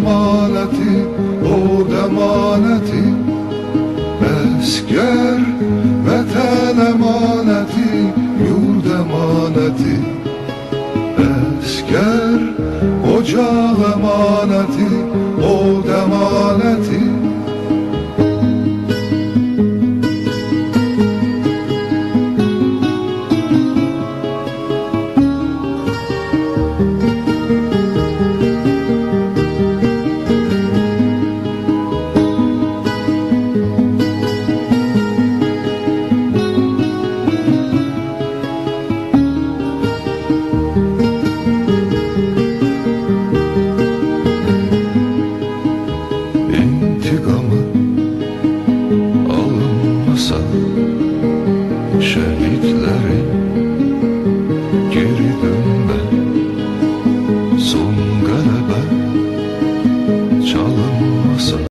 emaneti, o emaneti, esker vatan emaneti, yurt emaneti, esker ocak emaneti, o emaneti. İntikamı alınmasa şehitlerin